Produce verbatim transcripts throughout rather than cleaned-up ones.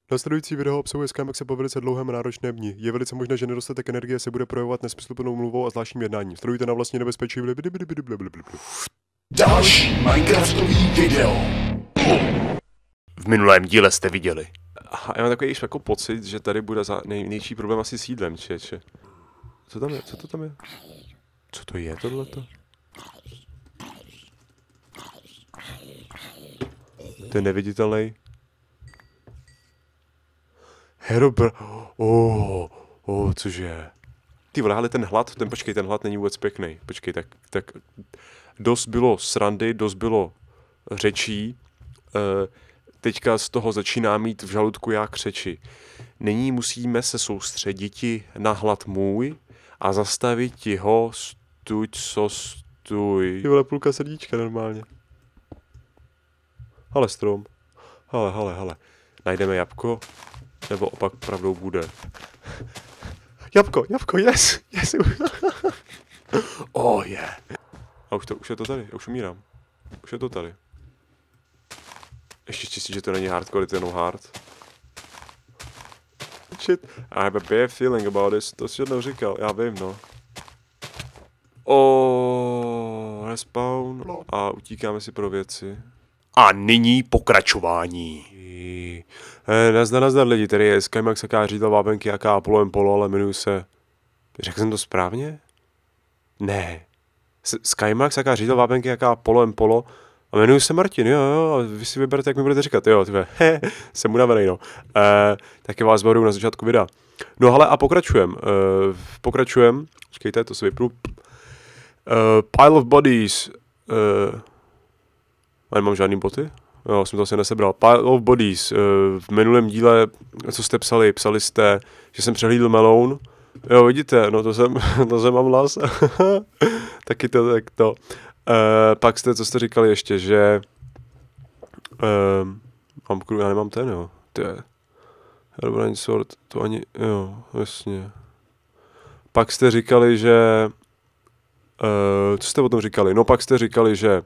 Následující video obsahuje Skymaxe po velice dlouhém a náročném dni. Je velice možné, že nedostatek energie se bude projevovat nesmysluplnou mluvou a zvláštním jednáním. Sledujte na vlastní nebezpečí. Další Minecraftový video. V minulém díle jste viděli. A já mám takový jako pocit, že tady bude za nej, největší problém asi s jídlem, čeče. Co tam je? Co to tam je? Co to je tohleto? To je neviditelný. Herobr... Oh, oh, cože? Ty vole, ale ten hlad, ten počkej, ten hlad není vůbec pěkný. Počkej, tak, tak dost bylo srandy, dost bylo řečí. E, teďka z toho začíná mít v žaludku jak řeči. Nyní musíme se soustředit na hlad můj a zastavit ti ho stuď, co stůj. Ty vole, půlka srdíčka normálně. Hele strom. Hele, hele, hele. Najdeme jabko. Nebo opak pravdou bude. Jabko, jabko, yes, yes. Oh yeah. A už, to, už je to tady, já už umírám. Už je to tady. Ještě štěstí, že to není hardcore, to je no hard. Shit, I have a bad feeling about this. To si jednou říkal, já vím, no. Oh, respawn. A utíkáme si pro věci. A nyní pokračování. Eh, nazdar, nazdar lidi, tady je Skymax, jaká řídla vápenky, jaká Apollo Polo, ale jmenuji se... Řekl jsem to správně? Ne. S Skymax, jaká řídla vápenky, jaká Apollo Polo, a jmenuji se Martin, jo, jo, a vy si vyberte, jak mi budete říkat, jo, tyhle, he, jsem unavený, no. Eh, taky vás baruju na začátku videa. No hele, a pokračujem, eh, pokračujem, počkejte, to se vypnu. Eh, pile of bodies, eh, a nemám žádný boty? Jo, jsem to asi nesebral. Pile of Bodies. V minulém díle, co jste psali, psali jste, že jsem přehlídl meloun. Jo, vidíte, no to jsem, to jsem mám las. Taky to, tak to. E, pak jste, co jste říkali ještě, že... E, mám kru, já nemám ten, jo. Ty je. Herobrine Sword, to ani, jo, jasně. Pak jste říkali, že... E, co jste o tom říkali? No pak jste říkali, že...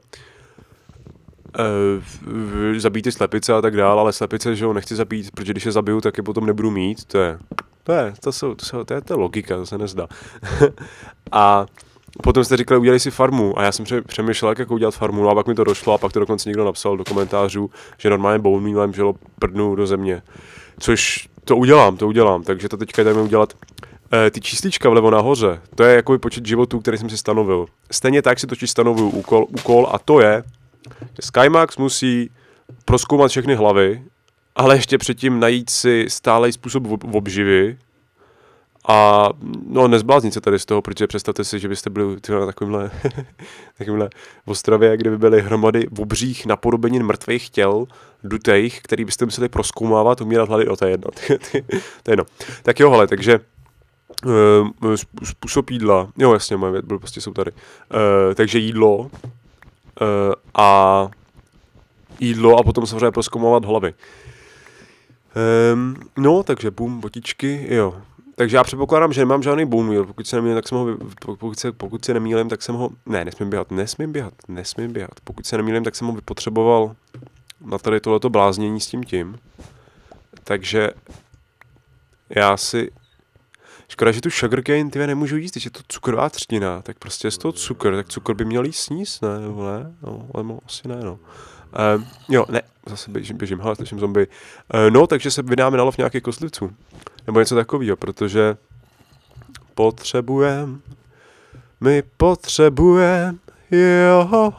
Uh, zabít ty slepice a tak dál, ale slepice, že ho nechci zabít, protože když je zabiju, tak je potom nebudu mít, to je, to je, to jsou, to jsou, to je ta logika, to se nezdá. A potom jste říkali, udělej si farmu a já jsem přemýšlel, jak jako udělat farmu, no a pak mi to došlo a pak to dokonce někdo napsal do komentářů, že normálně bone mealem želo prdnu do země, což to udělám, to udělám, takže to teďka jdeme udělat. E, ty číslička vlevo nahoře, to je jakoby počet životů, který jsem si stanovil. Stejně tak si totiž stanovuju úkol, úkol a to je, že Skymax musí prozkoumat všechny hlavy, ale ještě předtím najít si stálej způsob obživy a no nezbláznit se tady z toho, protože představte si, že byste byli na takovýmhle, takovýmhle ostrově, kde by byly hromady obřích napodobenin mrtvých těl, dutejch, který byste museli prozkoumávat, umírat hlady, no to je jedno, to je jedno. Tak jo, hele, takže uh, způsob jídla, jo jasně, moje věd, prostě jsou tady, uh, takže jídlo, Uh, a jídlo a potom samozřejmě prozkoumovat hlavy. Um, no, takže boom, botičky, jo. Takže já předpokládám, že nemám žádný bone meal, pokud se nemýlím, tak jsem ho, pokud se, pokud se nemýlím, tak jsem ho, ne, nesmím běhat, nesmím běhat, nesmím běhat. Pokud se nemýlím, tak jsem ho vypotřeboval na tady tohleto bláznění s tím tím. Takže já si... Škoda, že tu sugarcane ty nemůžu jíst, když je to cukrová třtina, tak prostě je z toho cukr, tak cukr by měl jíst sníst, ne, nebo ne, no, ale asi ne, no. Uh, jo, ne, zase běžím, běžím, hele, slyším zombie. Uh, no, takže se vydáme na lov nějakých kostlivců, nebo něco takového, protože potřebujem, my potřebujem, jo,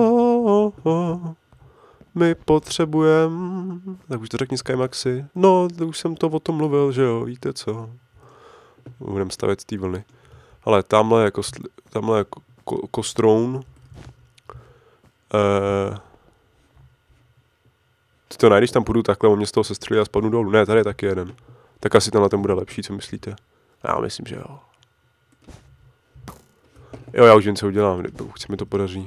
my potřebujem, tak už to řekni Skymaxi, no, to už jsem to o tom mluvil, že jo, víte co. Budeme stavět z té vlny. Ale tamhle je, kostl, tamhle je ko, ko, kostroun. Uh, ty to najdeš, tam půjdu takhle, o mě z toho se střílí a spadnu dolů. Ne, tady je taky jeden. Tak asi tenhle ten bude lepší, co myslíte? Já myslím, že jo. Jo, já už jen co udělám, pokud se mi to podaří.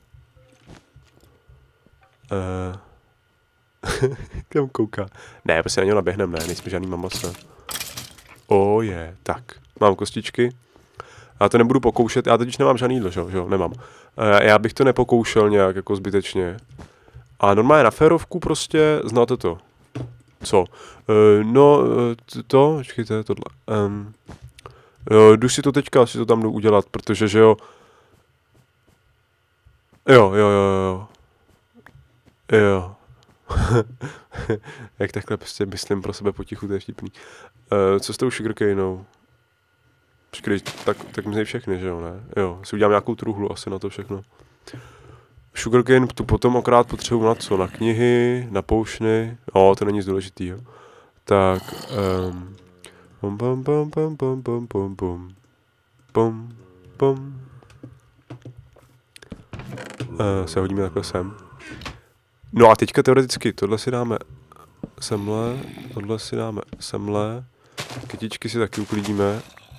Uh, kam kouká? Ne, prostě na něho naběhnem, ne, nejsme žádný mamasa. O oh, je, tak, mám kostičky. Já to nebudu pokoušet, já teď už nemám žádný jídlo, že jo, nemám. E, já bych to nepokoušel nějak jako zbytečně. A normálně na férovku prostě, znáte to. Co? Uh, no, uh, to, počkejte, tohle. Um, uh, jdu si to teďka, si to tam jdu udělat, protože, že jo. Jo, jo, jo, jo. Jo. Jak takhle prostě myslím pro sebe potichu, to je vtipný. Uh, co s tou sugarcaneou? Počkej, tak, tak mizej všechny, že jo, ne? Jo, si udělám nějakou truhlu asi na to všechno. Sugarcane tu potom okrát potřebuji na co? Na knihy, na poušny. Jo, to není nic důležitýho. Tak, um, pom pom pom pom pom pom pom pom pom pom. Uh, se hodíme takhle sem. No a teďka teoreticky tohle si dáme semhle, tohle si dáme semhle, kytičky si taky uklidíme.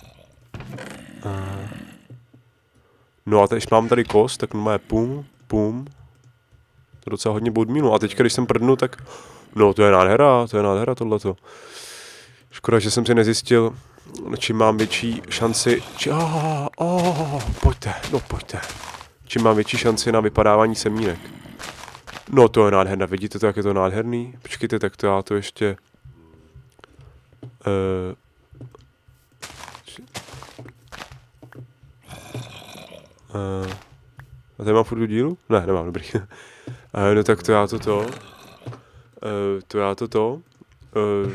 Uh, no a teď mám tady kost, tak máme pum, pum. To docela hodně bodmínu. A teďka, když jsem prdnu, tak no to je nádhera, to je nádhera tohleto. Škoda, že jsem si nezjistil, čím mám větší šanci, či, oh, oh, pojďte, no pojďte. Čím mám větší šanci na vypadávání semínek. No to je nádherné, vidíte to, jak je to nádherný? Počkejte, tak to já to ještě... Uh, uh, a tady mám furt tu dílu? Ne, nemám, dobrý. uh, no tak to já to to... Uh, to já to to... Uh,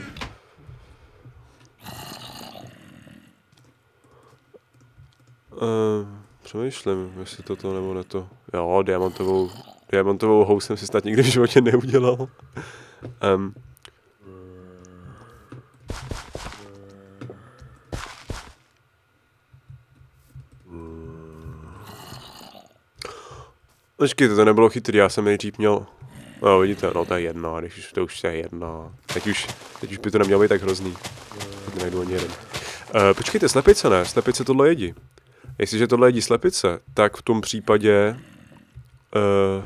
uh, přemýšlím, jestli toto nebo ne to. Jo, diamantovou... Diamantovou hou jsem si snad nikdy v životě neudělal. um. Počkejte, to nebylo chytrý, já jsem nejdřív měl... No vidíte, no to je jedno, když už to už je jedno. Teď už, teď už by to nemělo být tak hrozný. Teď nejdu ani jeden. Uh, počkejte, slepice ne, slepice tohle jedí. Jestliže tohle jedí slepice, tak v tom případě... Uh,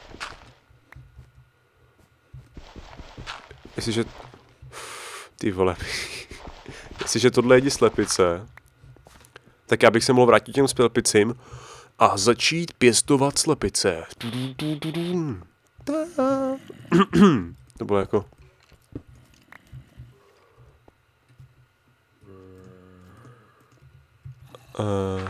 jestliže... Ty vole. Jestliže tohle jedí slepice, tak já bych se mohl vrátit těm slepicím a začít pěstovat slepice. To bylo jako... Uh,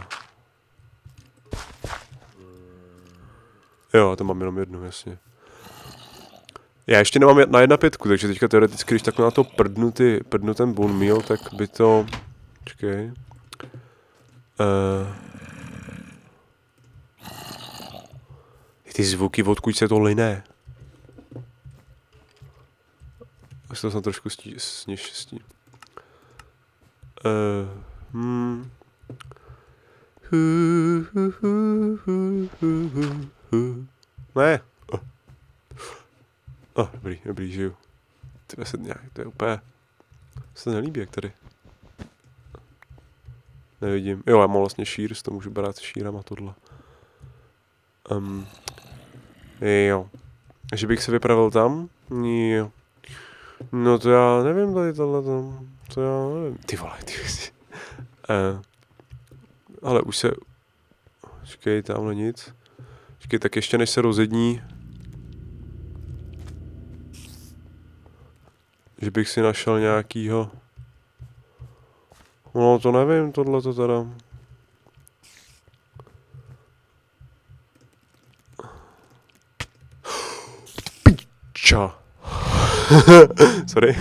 jo, to mám jenom jednu, jasně. Já ještě nemám na jedna pětku, takže teďka teoreticky, když takhle na to prdnu, ty, prdnu ten bone meal, tak by to... Počkej. Uh, ty zvuky, odkud se to liné. Asi to jsem trošku sniž s tím. Uh, hmm. Ne. Oh. oh, dobrý, dobrý, žiju. Tyhle se nějak, to je úplně... Se nelíbí, jak tady. Nevidím. Jo, já mám vlastně šír, to můžu brát šírama tohle. Um, jo. Že bych se vypravil tam? Jo. No to já nevím tady tohle tam. To já nevím. Ty vole, ty uh, ale už se... Počkej, tamhle nic. Počkej, tak ještě než se rozední... Že bych si našel nějakýho... No to nevím, tohle to teda... Piča! Sorry.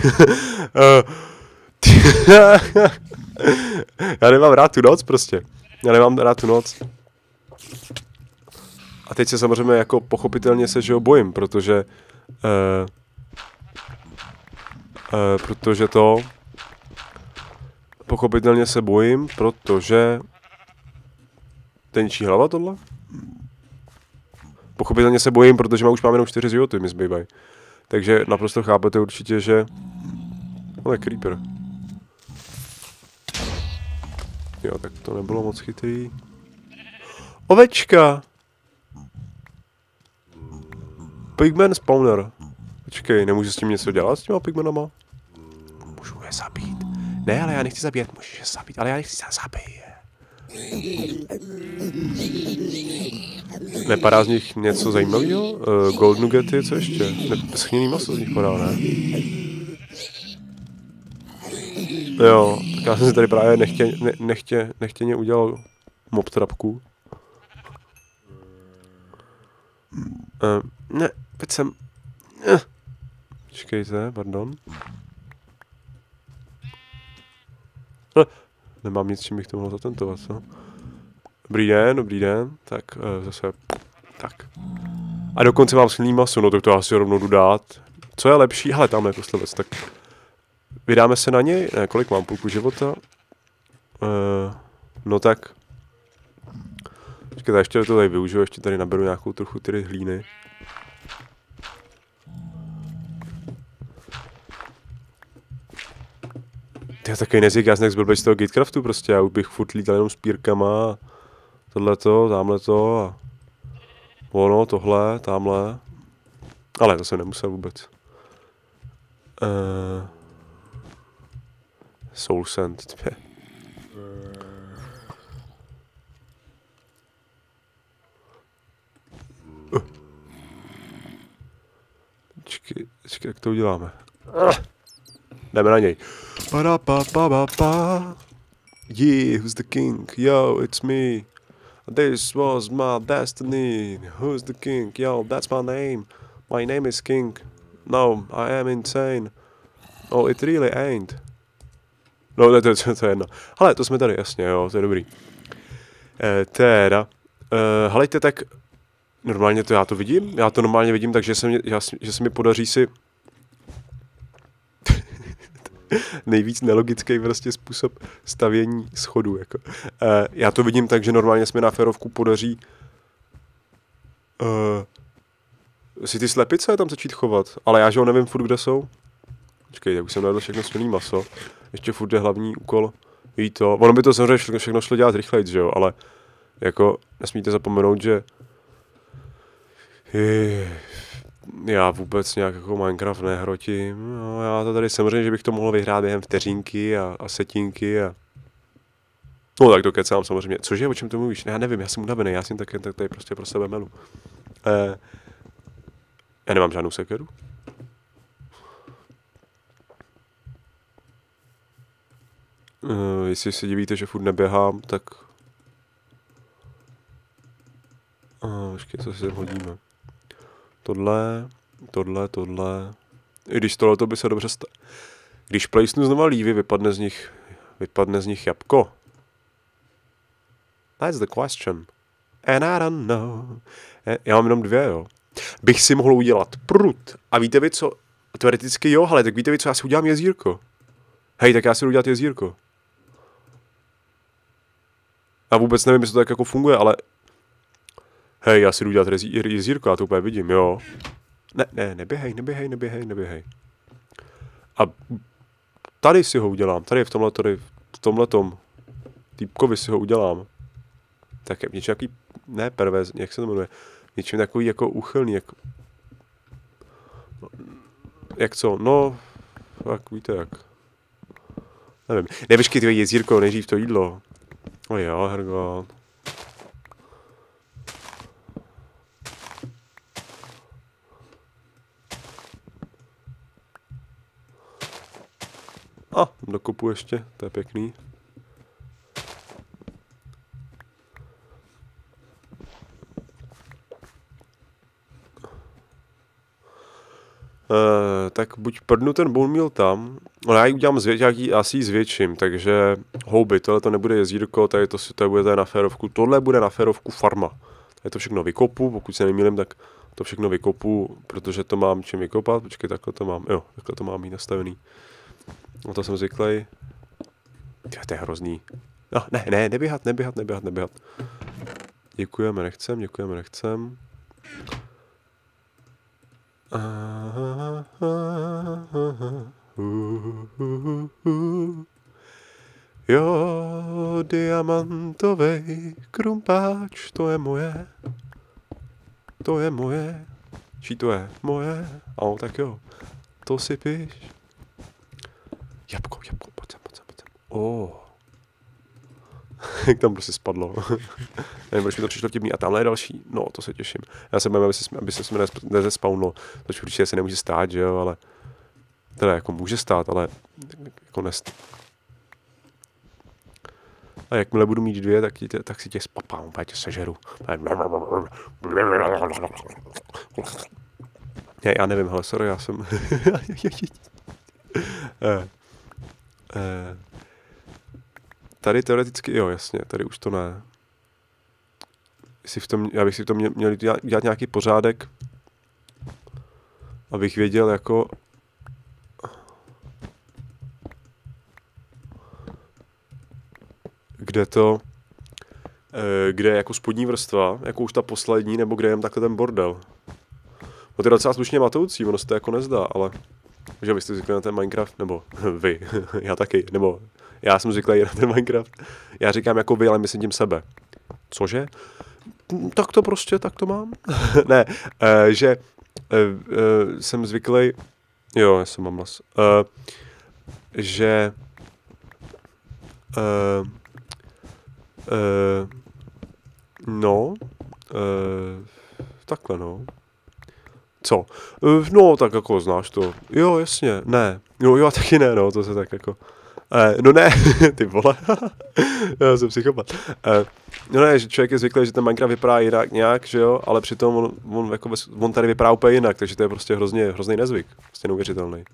Já nemám rád tu noc prostě. Já nemám rád tu noc. A teď se samozřejmě jako pochopitelně se, že ho bojím, protože... Uh, uh, protože to... Pochopitelně se bojím, protože... Tenčí hlava tohle? Pochopitelně se bojím, protože má už mám jenom čtyři životy, mi zbývají. Takže naprosto chápete určitě, že... Ale creeper. Jo, tak to nebylo moc chytrý. Ovečka! Pigman spawner. Počkej, nemůžu s tím něco dělat s těma pigmanama? Můžu je zabít. Ne, ale já nechci zabít, můžeš je zabít, ale já nechci se zabít. Nepadá z nich něco zajímavého? Uh, gold nuggety, co ještě? Neschněný maso z nich padá, ne? Jo, tak já jsem si tady právě nechtě, ne, nechtě, nechtěně udělal mob trapku. Uh, ne, teď jsem... Uh. Čekejte, pardon. Uh. Nemám nic, čím bych to mohl zatentovat, co? Dobrý den, dobrý den. Tak, uh, zase... Tak. A dokonce mám silný maso, no tak to asi rovnou jdu dát. Co je lepší? Hele, tamhle je kostlivec, tak... Vydáme se na něj? Ne, kolik mám? Půlku života? Uh, no tak... Počkejte, ještě to tady využiju, ještě tady naberu nějakou trochu ty hlíny. To je takový nezyk, já jsem jak zblbej z toho Gatecraftu prostě, já už bych furt lítal jenom s pírkama. Tohleto, tamhleto a... Ono, tohle, tamhle. Ale to jsem nemusel vůbec. Uh, Soul Sand, tpě. Uh. Čekaj, čekaj, jak to uděláme. Uh. Jdeme na něj. Pa pa pa pa pa. Yeah, who's the king? Yo, it's me. This was my destiny. Who's the king? Yo, that's my name. My name is King. No, I am insane. Oh, it really ain't. No, to, to, to je jedno. Hele, to jsme tady, jasně, jo, to je dobrý. E, teda. E, helejte, tak... Normálně to já to vidím. Já to normálně vidím, takže se, mě, já, že se mi podaří si... nejvíc nelogický prostě způsob stavění schodů, jako. E, já to vidím tak, že normálně se mi na férovku podaří... E, si ty slepice tam začít chovat, ale já, že ho nevím furt, kde jsou. Počkej, už jsem najedl všechno silný maso. Ještě furt je hlavní úkol. Ví to. Ono by to samozřejmě všechno šlo dělat rychleji, že jo, ale jako nesmíte zapomenout, že je, já vůbec nějak jako Minecraft nehrotím. No, já to tady samozřejmě, že bych to mohl vyhrát během vteřinky a, a setinky a... No tak to kecám samozřejmě. Cože, o čem to mluvíš? Já nevím, já jsem unavený, já jsem tak, tak tady prostě pro sebe melu. Eh, já nemám žádnou sekeru. Uh, jestli se divíte, že furt neběhám, tak... Uh, počkej, co si sem hodíme. Tohle, tohle, tohle... I když tohle by se dobře sta... Když plejsnu znova lívy, vypadne z nich... Vypadne z nich jabko. That's the question. And I don't know. Já mám jenom dvě, jo. Bych si mohl udělat prut. A víte vy co? Teoreticky jo, ale tak víte vy co? Já si udělám jezírko. Hej, tak já si jdu udělat jezírko. A vůbec nevím, jestli to tak jako funguje, ale... Hej, já si jdu dělat jezírko, já to úplně vidím, jo. Ne, ne, neběhej, neběhej, neběhej, neběhej. A tady si ho udělám, tady v tomhle, tady v tomhletom týpkovi si ho udělám. Tak je něčím jaký, ne pervez, jak se to jmenuje, něčím takový jako úchylný, jako... Jak co, no, tak víte jak. Nevím, ne, počkej, ty jezírko, nejdřív to jídlo. O jo, hergo. A, dokopu ještě, to je pěkný. Uh, tak buď prdnu ten bone meal tam, ale já ji udělám zvě- já ji asi zvětším, takže houby, tohle to nebude jezírko, tady to, to bude tady na férovku, tohle bude na férovku farma. Tady to všechno vykopu, pokud se nemýlím, tak to všechno vykopu, protože to mám čím vykopat, počkej, takhle to mám, jo, takhle to mám mít nastavený. No to jsem zvyklý. To je hrozný. No, ne, ne, neběhat, neběhat, neběhat, neběhat. Děkujeme, nechcem, děkujeme, nechcem. Jo, diamantovej krumpáč, to je moje. To je moje. Čí to je? Moje. A tak jo. To si píš. Jabko, jabko, pojď sem, pojď sem, pojď sem. Oh. Jak tam prostě spadlo. Nevím, proč mi to přišlo vtipný. A tamhle je další. No, to se těším. Já se bavím, aby se, aby se mi nezespawnulo. Což určitě se nemůže stát, že jo, ale... Teda jako může stát, ale... Jako nest... A jakmile budu mít dvě, tak, tě, tak si tě spapám, úplně tě sežeru. Ne, já nevím, hele, sorry, já jsem... eh, eh, tady teoreticky, jo, jasně, tady už to ne. Jestli v tom, já bych si v tom měl, měl dělat nějaký pořádek, abych věděl, jako... Kde to... Kde je jako spodní vrstva, jako už ta poslední, nebo kde je jen takhle ten bordel. No to je docela slušně matoucí, ono se to jako nezdá, ale... Že vy jste zvyklí na ten Minecraft, nebo vy, já taky, nebo já jsem zvyklý na ten Minecraft. Já říkám jako vy, ale myslím tím sebe. Cože? Tak to prostě, tak to mám. ne, uh, že uh, uh, jsem zvyklý, jo, já jsem mám hlas, uh, že uh, uh, no, uh, takhle no. Co? Uh, no, tak jako znáš to. Jo, jasně, ne. Jo, jo, taky ne, no, to se tak jako... Uh, no ne, ty vole, já jsem psychopat. Uh, no ne, že člověk je zvyklý, že ten Minecraft vypadá jinak nějak, že jo, ale přitom on, on, jako, on tady vypadá úplně jinak, takže to je prostě hrozně, hrozný nezvyk, prostě neuvěřitelný.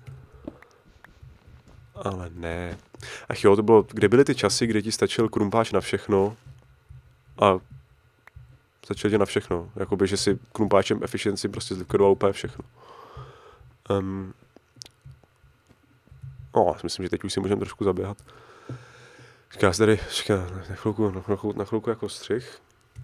Ale ne. Ach jo, to bylo, kde byly ty časy, kdy ti stačil krumpáč na všechno a stačil tě na všechno, jakoby, že si krumpáčem efficiency prostě zlikvidoval úplně všechno. Um, No, myslím, že teď už si můžeme trošku zaběhat. Říká se tady, říká, na chvilku, na chvilku, na chvilku jako střih.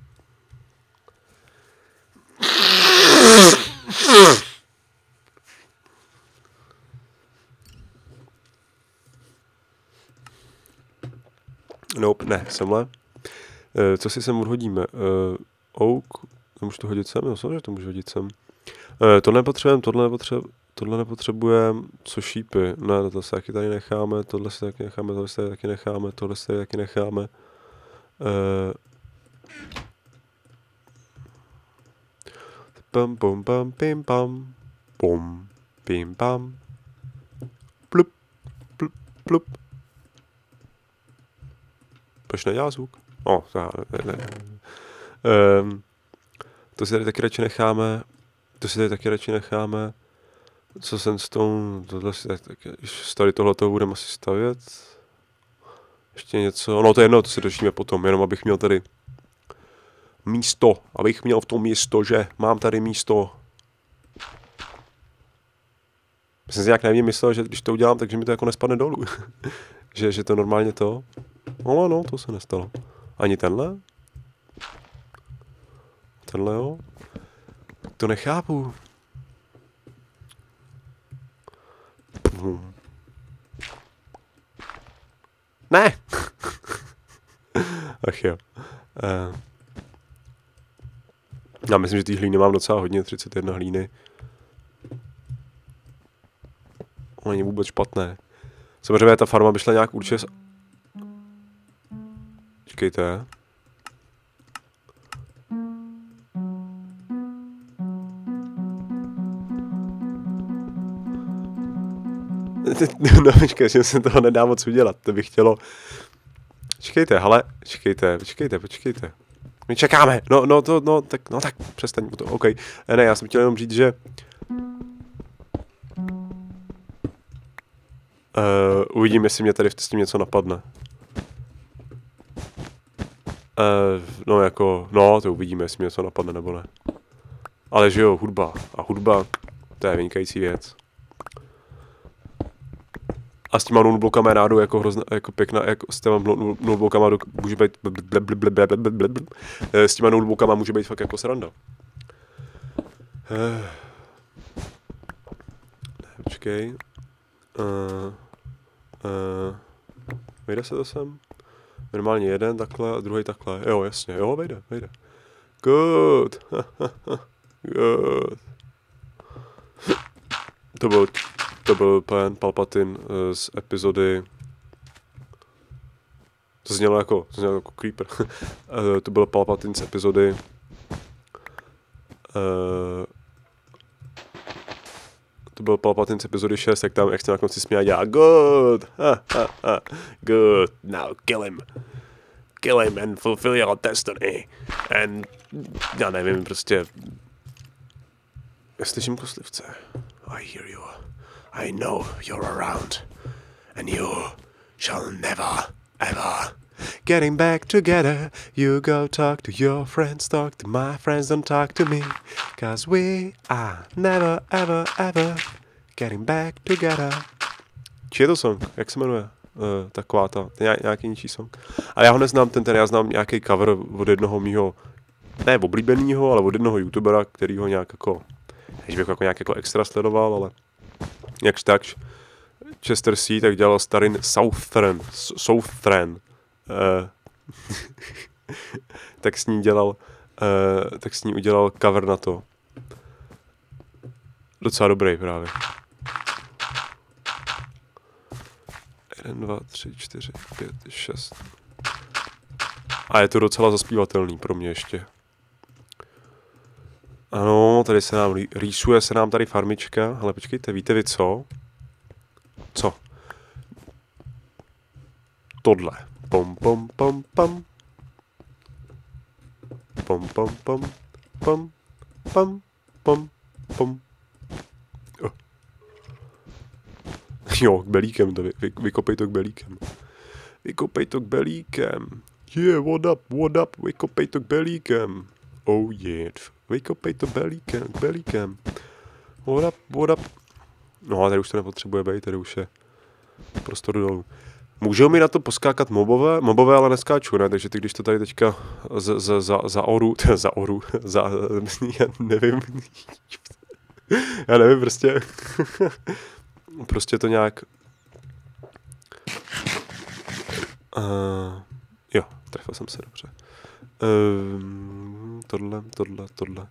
Nope, ne, semhle. E, co si sem odhodíme? E, oak, nemůžu to hodit sem? No, samozřejmě to můžu hodit sem. E, tohle nepotřebujeme, tohle nepotřebujeme. Tohle nepotřebujeme, co šípy. Ne, to se taky tady necháme, tohle si taky necháme, tohle si taky necháme, tohle si taky necháme. Uh, pam, pam, pam, pim, pam. Pum, pim, pam. Plup, plup, plup. Proč nedělá zvuk? O, oh, ne, ne. Um, to si tady taky radši necháme. To si tady taky radši necháme. Co jsem s tou, tohle si, tak, tady tohleto budeme asi stavět. Ještě něco, no to je jedno, to si dočíme potom, jenom abych měl tady místo, abych měl v tom místo, že mám tady místo. Jsem si nějak nevím myslel, že když to udělám, takže mi to jako nespadne dolů. že, že to normálně to. No, no, to se nestalo. Ani tenhle? Tenhle jo? To nechápu. Ne! Ach jo. Uh, já myslím, že té hlíny mám docela hodně, třicet jedna hlíny. To není vůbec špatné. Samozřejmě ta farma by šla nějak určitě... Čekejte. No počkej, že se toho nedá moc udělat, to bych chtělo... Čekejte, hele, čekejte, počkejte, počkejte. My čekáme, no, no, to, no, tak, no, tak, přestaň, to, OK. Ne, já jsem chtěl jenom říct, že... Uh, uvidím, jestli mě tady s tím něco napadne. Uh, no, jako, no, to uvidíme, jestli mě něco napadne, nebo ne. Ale že jo, hudba. A hudba, to je vynikající věc. A s těma nullblokama je náhodou jako hrozná, jako pěkná, jako s těma nullblokama může být, s těma nullblokama může být fakt jako sranda. Počkej. Uh, uh, vejde se to sem? Normálně jeden takhle a druhý takhle. Jo, jasně, jo, vejde, vejde. Good. Good. To byl, to byl pan Palpatine uh, z epizody... To znělo jako, to znělo jako Creeper. uh, to byl Palpatine z epizody... Uh, to byl Palpatine z epizody šest, jak tam, jak se na konci směl a dělá good, ha, ha, ha, good, now kill him. kill him and fulfill your destiny. And já nevím, prostě... Já slyším koslivce. I hear you. I know you're around. And you shall never, ever... Getting back together, you go talk to your friends, talk to my friends, don't talk to me. Cause we are never, ever, ever getting back together. Či je to song? Jak se jmenuje? Uh, taková ta, ně, nějaký ničí song. Ale já ho neznám, ten ten, já znám nějaký cover od jednoho mýho, ne oblíbenýho, ale od jednoho youtubera, který ho nějak jako, než bych jako nějak jako extra sledoval, ale jakž takž. Chester C. tak dělal Starin Southern, Southern. Uh, tak s ní dělal, uh, tak s ní udělal cover na to. Docela dobrý právě. Jeden, dva, tři, čtyři, pět, šest. A je to docela zaspívatelný pro mě ještě. Ano, tady se nám rýsuje se nám tady farmička, ale počkejte, víte vy co? Co? Tohle. Pom pom pom pom. Pom pom pom pom pom pom pom. Oh. Jo, k belíkem to vy, vy, vykopej to k belíkem. Vykopej to k belíkem. Yeah, what up, what up, vykopej to k belíkem. Oh yeah, vykopej to belíkem, k belíkem. What up, what up. No a tady už to nepotřebuje být, tady už je prostor dolů. Můžou mi na to poskákat mobové, mobové, ale neskáču, ne? Takže ty, když to tady teďka z, z, za, za oru, za oru, za, já nevím, já nevím, prostě, prostě to nějak, uh, jo, trefil jsem se dobře, uh, tohle, tohle, tohle.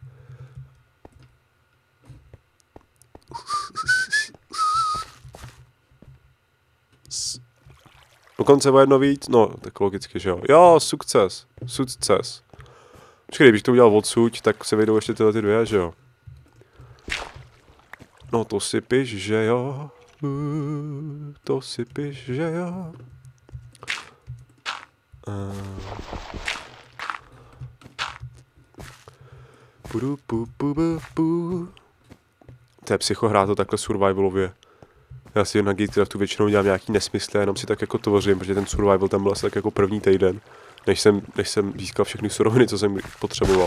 Dokonce o jedno víc? No, tak logicky, že jo. Jo, sukces. Sukces. Počkej, kdybych to udělal odsud, tak se vyjdou ještě tyhle ty dvě, že jo. No, to si piš, že jo. Uh, to si piš, že jo. Uh. Pudu, pu, pu, pu, pu. To je psychohrát to takhle survivalově. Já si na Gatecraftu většinou dělám nějaký nesmysly a jenom si tak jako tvořím, protože ten survival tam byl asi tak jako první týden, než jsem, než jsem získal všechny suroviny, co jsem potřeboval.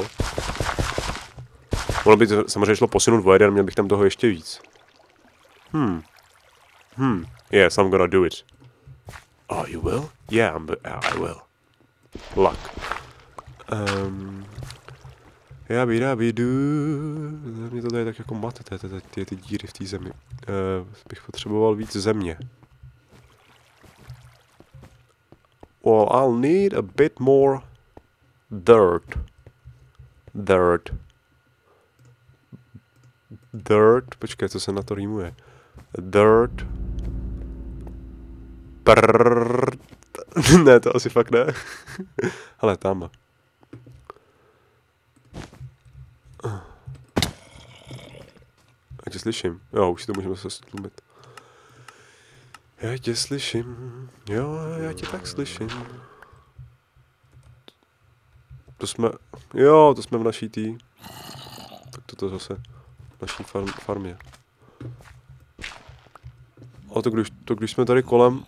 Mohlo by to samozřejmě šlo posunout o jeden, měl bych tam toho ještě víc. Hmm. Hmm. Yes, I'm gonna do it. Oh, you will? Yeah, I'm, I will. Luck. Um... Já by rábidu, mě to tady tak jako mate, ty, ty, ty, ty díry v té zemi. Uh, bych potřeboval víc země. Well, I'll need a bit more dirt. Dirt. Dirt, počkej, co se na to rýmuje. Dirt. Prrrt. Ne, to asi fakt ne. Hele, tam. Já tě slyším. Jo, už si to můžeme zase stlumit. Já tě slyším. Jo, já tě tak slyším. To jsme... Jo, to jsme v naší tý. Tak toto zase v naší farm, farmě. A to když, to když jsme tady kolem...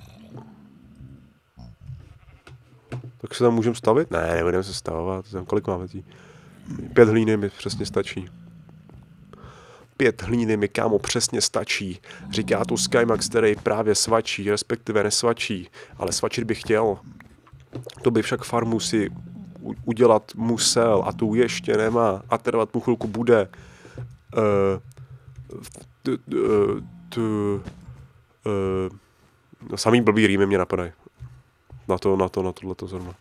Tak se tam můžeme stavit? Ne, nebudeme se stavovat. Tam kolik máme tý? Pět hlíny mi přesně stačí. Pět hlíny mi, kámo, přesně stačí. Říká tu Skymax, který právě svačí, respektive nesvačí. Ale svačit bych chtěl. To by však farmu si udělat musel a tu ještě nemá. A trvat mu chvilku bude. Samý blbý rýmy mě napadají. Na to, na to, na tohleto zrovna.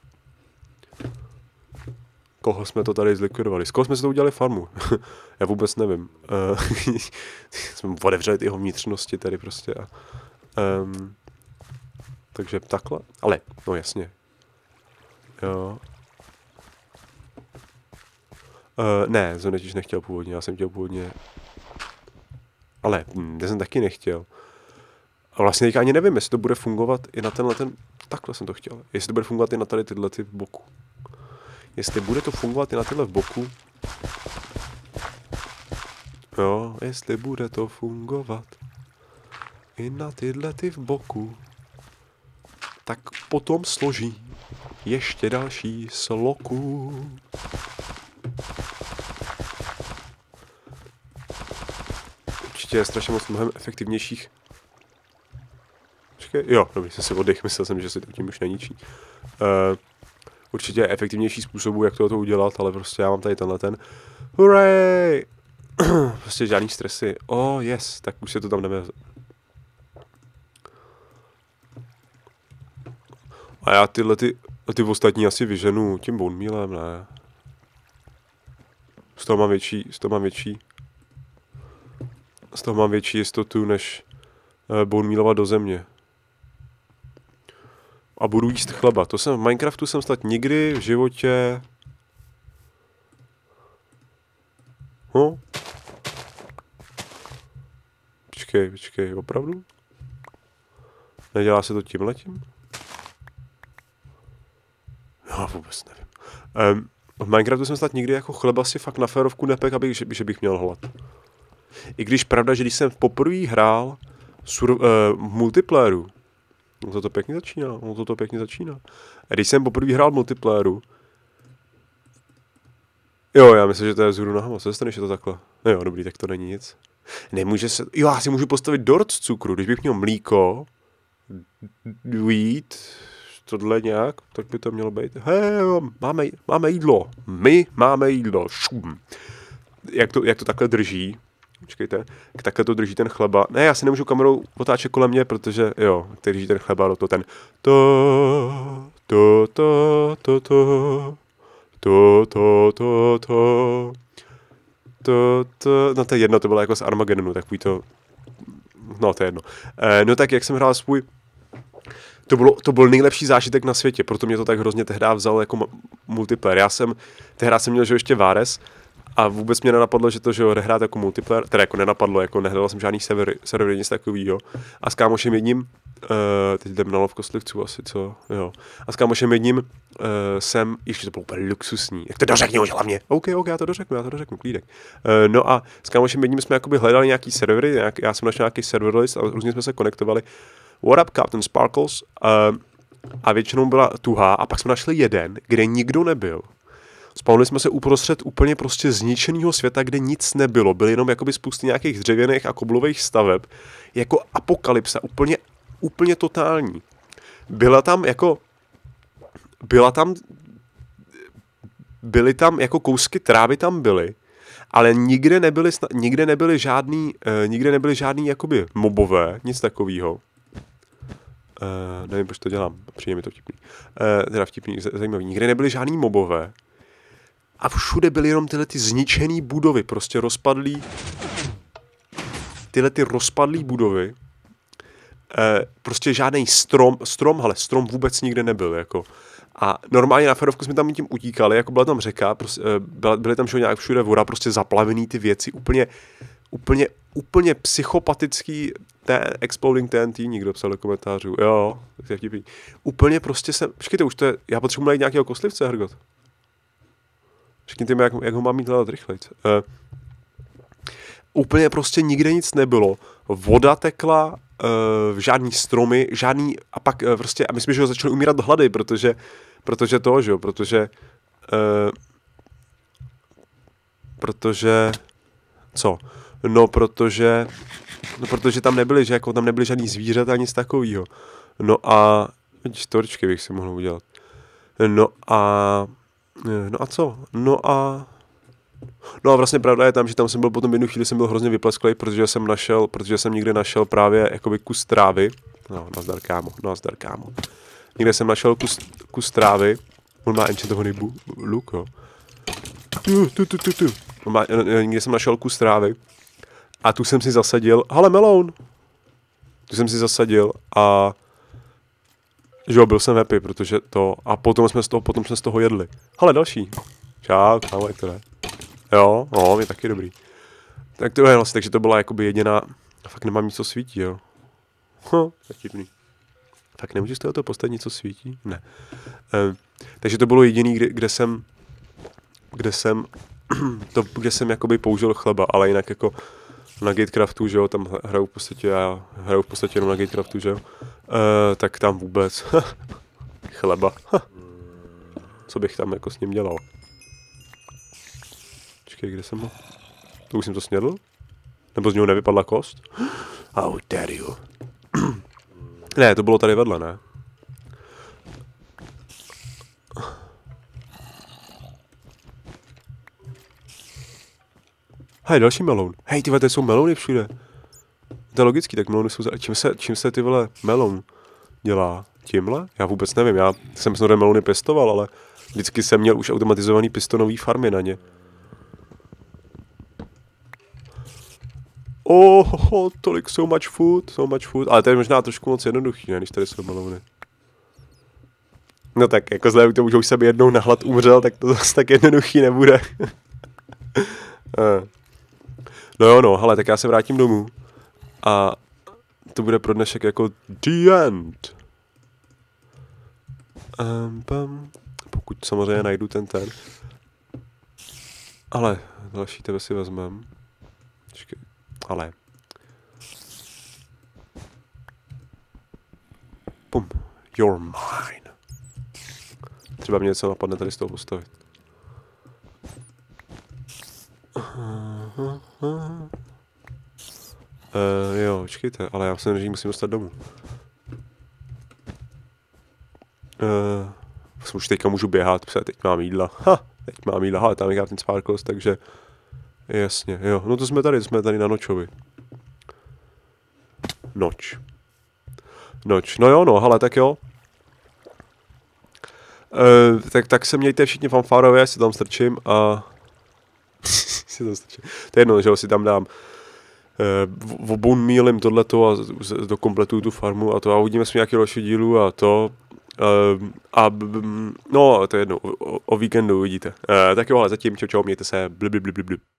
Koho jsme to tady zlikvidovali? Z koho jsme si to udělali farmu? Já vůbec nevím. Uh, jsme otevřeli jeho vnitřnosti tady prostě. A, um, takže takhle. Ale, no jasně. Jo. Uh, ne, to netiž nechtěl původně. Já jsem chtěl původně... Ale, hm, já jsem taky nechtěl. A vlastně teďka ani nevím, jestli to bude fungovat i na tenhle ten... Takhle jsem to chtěl. Jestli to bude fungovat i na tady tyhle ty v boku. Jestli bude to fungovat i na tyhle v boku. Jo, jestli bude to fungovat i na tyhle ty v boku, tak potom složí ještě další sloku. Určitě je strašně moc mnohem efektivnějších. Počkej, jo, dobrý, jsem si oddech, myslel jsem, že si to tím už neničí. Uh, určitě je efektivnější způsobů, jak to udělat, ale prostě já mám tady tenhle ten. Hurray! Prostě žádný stresy. Oh, yes, tak už se to tam jdeme. A já tyhle ty, ty ostatní asi vyženu tím bone mealem, ne? Z toho mám větší, z toho mám větší, z toho mám větší jistotu, než uh, bone mealovat do země. A budu jíst chleba. To jsem v Minecraftu jsem snad nikdy v životě... No. Počkej, počkej, opravdu? Nedělá se to tímhletím? Já vůbec nevím. Um, v Minecraftu jsem snad nikdy jako chleba si fakt na férovku nepek, abych, že, že bych měl hlad. I když pravda, že když jsem poprvé hrál sur, uh, multiplayeru, no to to pěkně začíná, no to to pěkně začíná. A když jsem poprvé hrál multiplayeru, jo, já myslím, že to je vzhůru nohama, co se stane, že to takhle? Jo, dobrý, tak to není nic. Nemůže se, jo, já si můžu postavit dort z cukru, když bych měl mlíko, wheat, tohle nějak, tak by to mělo být. Hej, máme, máme jídlo, my máme jídlo, šum. Jak to, jak to takhle drží, počkejte, jak takhle to drží ten chleba. Ne, já si nemůžu kamerou otáčet kolem mě, protože, jo, jak drží ten chleba, to ten to, to, to, to, to, to, to, to, to, to, to, no to je jedno, to bylo jako z Armagedonu, takový to, no to je jedno. E, no tak jak jsem hrál svůj, to, bylo, to byl nejlepší zážitek na světě, proto mě to tak hrozně tehdy vzal jako multiplayer. Já jsem, tehdy jsem měl, že ještě Vares a vůbec mě nenapadlo, že to, že ho nehrát jako multiplayer, teda jako nenapadlo, jako nehledal jsem žádný server, server nic takovýho. A s kámošem jedním, uh, teď jdem na lov kostlivců asi, co, jo. A s kámošem jedním uh, jsem, ještě to bylo úplně luxusní, jak to dořekni už hlavně. OK, OK, já to dořeknu, já to dořeknu, klídek. Uh, no a s kámošem jedním jsme jakoby hledali nějaký servery, nějak, já jsem našel nějaký server list a různě jsme se konektovali. What up, Captain Sparkles? Uh, a většinou byla tuhá a pak jsme našli jeden, kde nikdo nebyl. Spawnili jsme se uprostřed úplně prostě zničeného světa, kde nic nebylo. Byly jenom jakoby spousty nějakých dřevěných a koblových staveb. Jako apokalypsa, úplně, úplně totální. Byla tam jako... Byla tam... Byly tam jako kousky trávy tam byly, ale nikde nebyly, nikde nebyly žádný, uh, nikde nebyly žádný jakoby mobové, nic takového. Uh, nevím, proč to dělám, přijde mi to vtipný. Uh, teda vtipný, zajímavý. Nikde nebyly žádný mobové. A všude byly jenom tyhle ty zničený budovy, prostě rozpadlý. Tyhle ty rozpadlý budovy. Uh, prostě žádný strom, strom, hele, strom vůbec nikde nebyl, jako. A normálně na ferovku jsme tam tím utíkali, jako byla tam řeka, prostě, uh, byly tam nějak všude voda, prostě zaplavený ty věci, úplně, úplně, úplně psychopatický. Ten Exploding T N T, někdo psal do komentářů, jo, to je vtipný. Úplně prostě jsem, počkejte, už to je, já potřebuji najít nějakého kostlivce, Hrgot. Řekněte mi, jak, jak ho mám mít hledat rychlejc. Uh, úplně prostě nikde nic nebylo, voda tekla, uh, žádný stromy, žádný, a pak uh, prostě, a myslím, že ho začali umírat hlady, protože, protože to, že jo, protože, uh, protože, co? No, protože, no, protože tam nebyly, že jako tam nebyly žádný zvířata, nic takového. No a, čtvrčky bych si mohl udělat. No a, no a co? No a, no a vlastně pravda je tam, že tam jsem byl potom jednu chvíli, jsem byl hrozně vyplesklej, protože jsem našel, protože jsem někde našel právě jakoby kus trávy. No, nazdar kámo, nazdar kámo. Někde jsem našel kus, kus trávy. On má enchantovaný luk, jo. Tu, tu, tu, tu, tu. On má, někde jsem našel kus trávy. A tu jsem si zasadil, hele meloun, tu jsem si zasadil a že jo, byl jsem happy, protože to, a potom jsme z toho, potom jsme z toho jedli. Hele, další. Čau, kámo, jak to jde? Jo, no, je taky dobrý. Tak to je vlastně, takže to byla jakoby jediná, fakt nemám nic, co svítí, jo. Hm, tak tipný. Tak nemůžu z toho postavit něco svítí? Ne. E, takže to bylo jediný, kde, kde jsem, kde jsem, to, kde jsem jakoby použil chleba, ale jinak jako na Gatecraftu, že jo, tam hraju v podstatě, já hraju v podstatě jenom na Gatecraftu, že jo, e, tak tam vůbec chleba. Co bych tam jako s ním dělal? Počkej, kde jsem ho? To už jsem to snědl? Nebo z něho nevypadla kost? How dare you? Ne, to bylo tady vedle, ne? Hej, další meloun. Hej, ty vole, tady jsou melouny všude. To je logický, tak melouny jsou za... Čím se, čím se ty vole meloun dělá? Tímhle? Já vůbec nevím, já jsem samozřejmě melouny pěstoval, ale vždycky jsem měl už automatizovaný pistonový farmy na ně. Oh, oh, tolik, so much food, so much food. Ale to je možná trošku moc jednoduchý, ne, když tady jsou melouny. No tak, jako vzhledem k tomu, že už jsem jednou na hlad umřel, tak to zase tak jednoduchý nebude. No jo, no, hele, tak já se vrátím domů. A to bude pro dnešek jako the end. Um, bam. Pokud samozřejmě najdu ten ten. Ale další tebe si vezmem. Počkej. Ale. Pum. You're mine. Třeba mě něco napadne tady z toho postavit. Uh, jo, počkejte, ale já se nežím, musím dostat domů. Uh, už teďka můžu běhat, protože teď mám jídla. Ha, teď mám jídla, ale tam je ten Sparkles, takže jasně, jo, no to jsme tady, jsme tady na nočovi. Noč. Noč, no jo, no, hele, tak jo. Uh, tak, tak se mějte všichni fanfárově, si tam strčím a... si tam strčím. To je jedno, že ho si tam dám. Uh, Obun mílim tohleto a dokompletuju tu farmu a to a uvidíme si nějaký další dílu a to. Uh, a no, to je jedno, o, o víkendu uvidíte. Uh, tak jo, ale zatím čau čau, mějte se, blib, blib, blib, blib.